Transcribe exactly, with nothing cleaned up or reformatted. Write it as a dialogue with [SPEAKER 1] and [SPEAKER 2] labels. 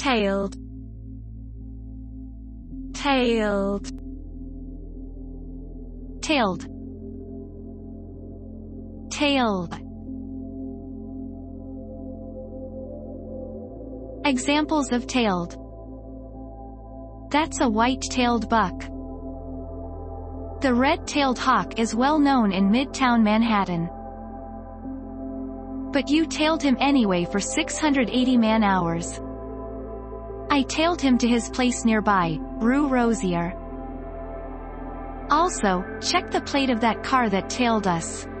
[SPEAKER 1] tailed, tailed,
[SPEAKER 2] tailed, tailed. Examples of tailed. That's a white-tailed buck. The red-tailed hawk is well known in Midtown Manhattan. But you tailed him anyway for six hundred eighty man-hours. I tailed him to his place nearby, Rue Rosier. Also, check the plate of that car that tailed us.